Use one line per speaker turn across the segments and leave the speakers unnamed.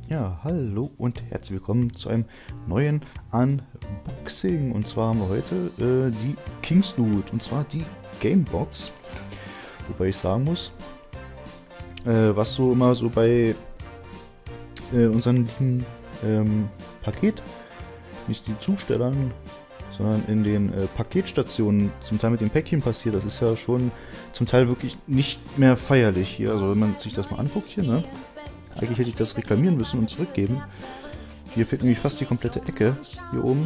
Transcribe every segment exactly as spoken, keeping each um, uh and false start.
Ja, hallo und herzlich willkommen zu einem neuen Unboxing. Und zwar haben wir heute äh, die Kingsloot, und zwar die Gamebox. Wobei ich sagen muss, äh, was so immer so bei äh, unseren lieben ähm, Paket, nicht die Zustellern, sondern in den äh, Paketstationen zum Teil mit dem Päckchen passiert, das ist ja schon zum Teil wirklich nicht mehr feierlich hier. Also wenn man sich das mal anguckt hier, ne? Eigentlich hätte ich das reklamieren müssen und zurückgeben. Hier fehlt nämlich fast die komplette Ecke. Hier oben.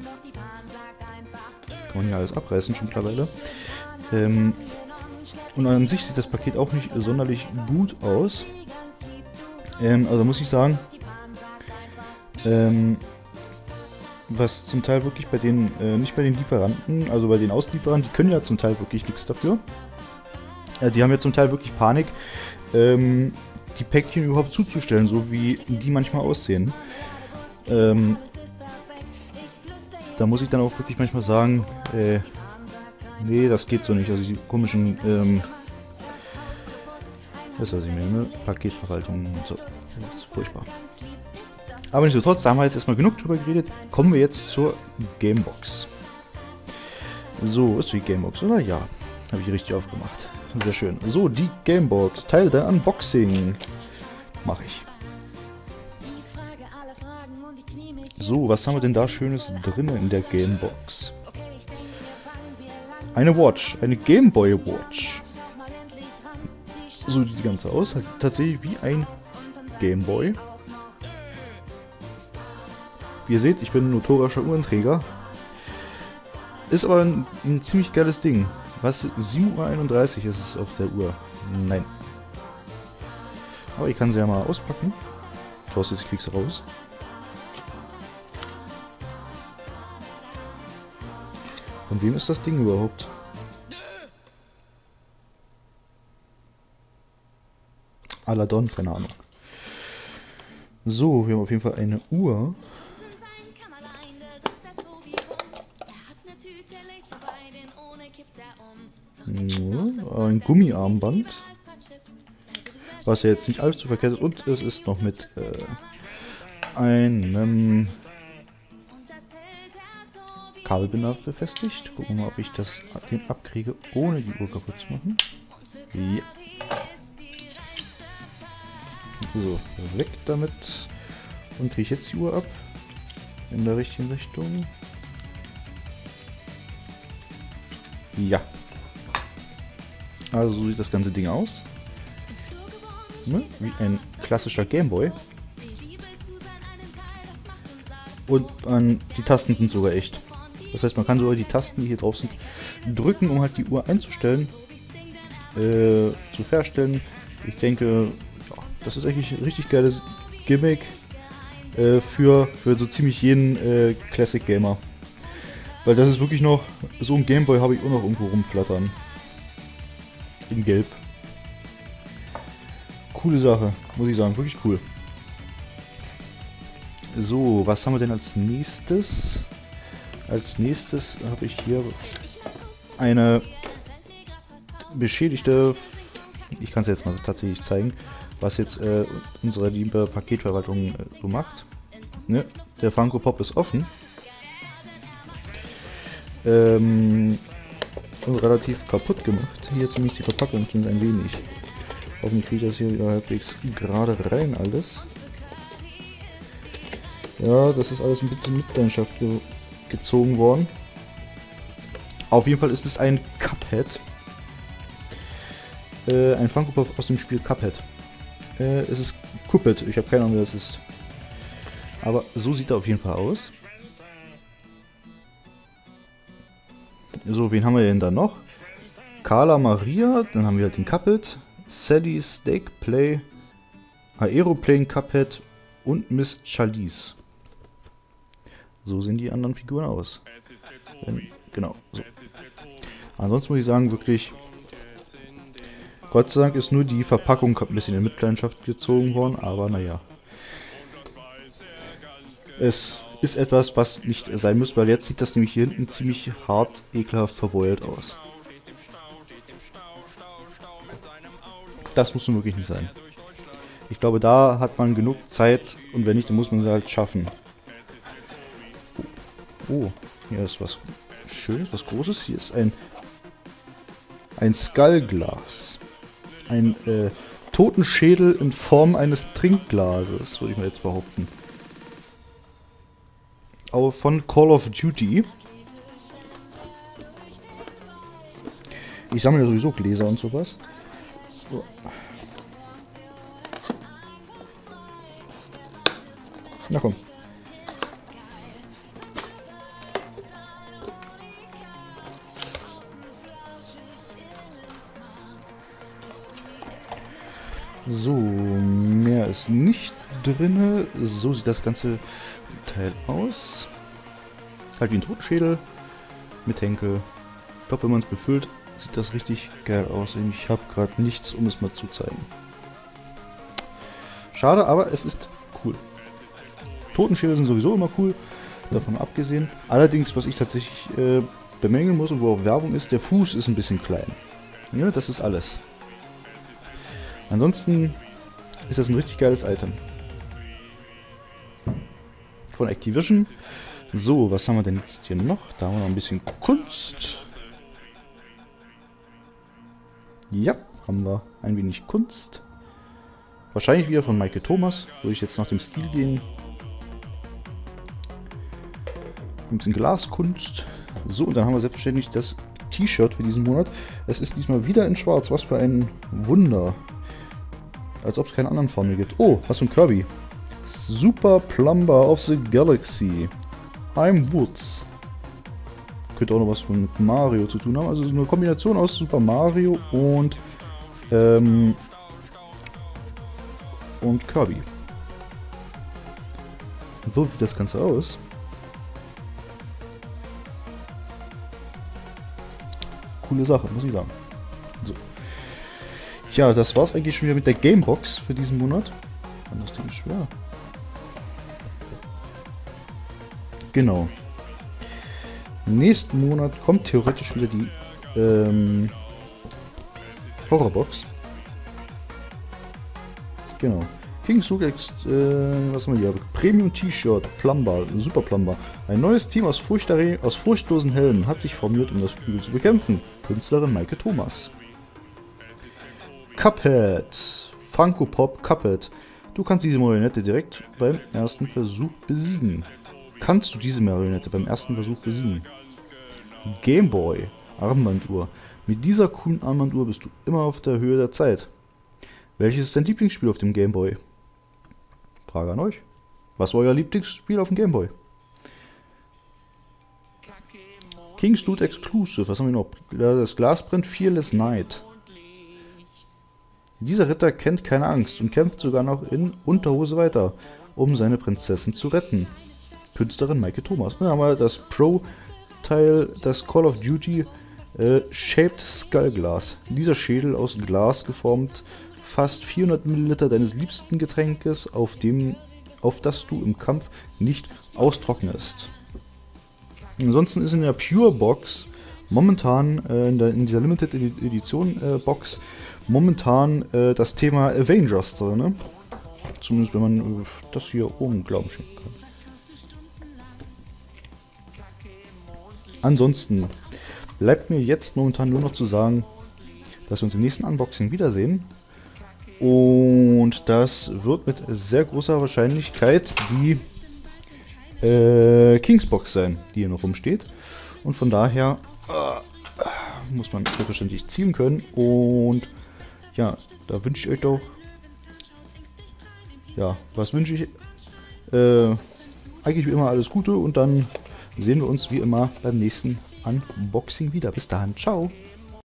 Kann man ja alles abreißen schon mittlerweile. Ähm, und an sich sieht das Paket auch nicht sonderlich gut aus. Ähm, also muss ich sagen, ähm, was zum Teil wirklich bei den, äh, nicht bei den Lieferanten, also bei den Auslieferern, die können ja zum Teil wirklich nichts dafür. Äh, die haben ja zum Teil wirklich Panik, ähm, die Päckchen überhaupt zuzustellen, so wie die manchmal aussehen. Ähm, da muss ich dann auch wirklich manchmal sagen, äh, nee, das geht so nicht. Also die komischen, ähm, das weiß ich mir, ne? Paketverwaltung und so. Das ist furchtbar. Aber nichtsdestotrotz, da haben wir jetzt erstmal genug drüber geredet. Kommen wir jetzt zur Gamebox. So, ist die Gamebox, oder? Ja, habe ich richtig aufgemacht. Sehr schön. So, die Gamebox. Teile dein Unboxing. Mache ich. So, was haben wir denn da Schönes drin in der Gamebox? Eine Watch. Eine Gameboy Watch. So sieht die ganze aus. Tatsächlich wie ein Gameboy. Wie ihr seht, ich bin ein notorischer Uhrenträger. Ist aber ein, ein ziemlich geiles Ding. Was? sieben Uhr einunddreißig ist es auf der Uhr. Nein. Aber ich kann sie ja mal auspacken. Raus jetzt, ich krieg's raus. Von wem ist das Ding überhaupt? Aladon, keine Ahnung. So, wir haben auf jeden Fall eine Uhr. Ja, ein Gummiarmband. Was ja jetzt nicht allzu verkehrt ist. Und es ist noch mit äh, einem Kabelbinder befestigt. Gucken wir mal, ob ich das den abkriege, ohne die Uhr kaputt zu machen. Ja. So, weg damit. Und kriege ich jetzt die Uhr ab? In der richtigen Richtung. Ja. Also so sieht das ganze Ding aus. Ne? Wie ein klassischer Gameboy. Und ähm, die Tasten sind sogar echt. Das heißt, man kann sogar die Tasten, die hier drauf sind, drücken, um halt die Uhr einzustellen, äh, zu verstellen. Ich denke, ja, das ist eigentlich ein richtig geiles Gimmick äh, für, für so ziemlich jeden äh, Classic Gamer. Weil das ist wirklich noch, so ein Gameboy habe ich auch noch irgendwo rumflattern. In Gelb. Coole Sache, muss ich sagen, wirklich cool. So, was haben wir denn als nächstes? Als nächstes habe ich hier eine beschädigte, ich kann es jetzt mal tatsächlich zeigen, was jetzt äh, unsere liebe Paketverwaltung äh, so macht. Ne? Der Funko Pop ist offen. Ähm, und relativ kaputt gemacht. Hier zumindest die Verpackung stimmt ein wenig. Hoffentlich kriege ich das hier wieder halbwegs gerade rein alles. Ja, das ist alles ein bisschen Mitleidenschaft ge gezogen worden. Auf jeden Fall ist es ein Cuphead. Äh, ein Funko Pop aus dem Spiel Cuphead. Äh, es ist Cuphead, ich habe keine Ahnung, wer das ist. Aber so sieht er auf jeden Fall aus. So, wen haben wir denn da noch? Carla Maria, dann haben wir halt den Cuphead, Sally Steak Play, Aeroplane Cuphead und Miss Charlize. So sehen die anderen Figuren aus. Wenn, genau, so. Ansonsten muss ich sagen, wirklich, Gott sei Dank ist nur die Verpackung ein bisschen in Mitleidenschaft gezogen worden, aber naja. Es ist etwas, was nicht sein muss, weil jetzt sieht das nämlich hier hinten ziemlich hart, ekelhaft verbeult aus. Das muss nun wirklich nicht sein. Ich glaube, da hat man genug Zeit und wenn nicht, dann muss man sie halt schaffen. Oh, oh, hier ist was Schönes, was Großes. Hier ist ein ein Skullglas. Ein äh, Totenschädel in Form eines Trinkglases, würde ich mal jetzt behaupten. Aber von Call of Duty. Ich sammle ja sowieso Gläser und sowas. So. Na komm. So, mehr ist nicht drin. So sieht das ganze Teil aus. Halt wie ein Totenschädel mit Henkel. Ich glaube, wenn man es befüllt, sieht das richtig geil aus. Ich habe gerade nichts, um es mal zu zeigen. Schade, aber es ist cool. Totenschädel sind sowieso immer cool, davon abgesehen. Allerdings, was ich tatsächlich äh, bemängeln muss und wo auch Werbung ist, der Fuß ist ein bisschen klein. Ja, das ist alles. Ansonsten ist das ein richtig geiles Item. Von Activision. So, was haben wir denn jetzt hier noch? Da haben wir noch ein bisschen Kunst. Ja, haben wir ein wenig Kunst. Wahrscheinlich wieder von Maike Thomas. Würde ich jetzt nach dem Stil gehen. Ein bisschen Glaskunst. So, und dann haben wir selbstverständlich das T-Shirt für diesen Monat. Es ist diesmal wieder in schwarz. Was für ein Wunder. Als ob es keine anderen Farben mehr gibt. Oh, was für ein Kirby. Super Plumber of the Galaxy. I'm Woods. Könnte auch noch was mit Mario zu tun haben. Also eine Kombination aus Super Mario und ähm, und Kirby. Und so sieht das Ganze aus. Coole Sache, muss ich sagen. So. Ja, das war's eigentlich schon wieder mit der Gamebox für diesen Monat. Kann das Ding schwer? Genau. Nächsten Monat kommt theoretisch wieder die ähm, Horrorbox. Genau. King's Rook X, äh, was haben wir hier? Premium T-Shirt, Plumber, Super Plumber. Ein neues Team aus, aus furchtlosen Helden hat sich formiert, um das Übel zu bekämpfen. Künstlerin Maike Thomas. Cuphead. Funko Pop Cuphead. Du kannst diese Marionette direkt beim ersten Versuch besiegen. Kannst du diese Marionette beim ersten Versuch besiegen? Gameboy. Armbanduhr. Mit dieser coolen Armbanduhr bist du immer auf der Höhe der Zeit. Welches ist dein Lieblingsspiel auf dem Gameboy? Frage an euch. Was war euer Lieblingsspiel auf dem Gameboy? King's Root Exclusive. Was haben wir noch? Das Glas brennt, Fearless Night. Dieser Ritter kennt keine Angst und kämpft sogar noch in Unterhose weiter, um seine Prinzessin zu retten. Künstlerin Maike Thomas. Dann haben wir das Pro-Teil, das Call of Duty äh, Shaped Skullglas. Dieser Schädel aus Glas geformt, fast vierhundert Milliliter deines liebsten Getränkes, auf, dem, auf das du im Kampf nicht austrocknest. Ansonsten ist in der Pure Box momentan, äh, in, der, in dieser Limited Edition äh, Box, momentan äh, das Thema Avengers drin. Ne? Zumindest wenn man äh, das hier oben Glauben schenken kann. Ansonsten bleibt mir jetzt momentan nur noch zu sagen, dass wir uns im nächsten Unboxing wiedersehen. Und das wird mit sehr großer Wahrscheinlichkeit die äh, Kingsbox sein, die hier noch rumsteht. Und von daher äh, muss man selbstverständlich ziehen können. Und ja, da wünsche ich euch doch... Ja, was wünsche ich? Äh, eigentlich wie immer alles Gute und dann sehen wir uns wie immer beim nächsten Unboxing wieder. Bis dahin, ciao!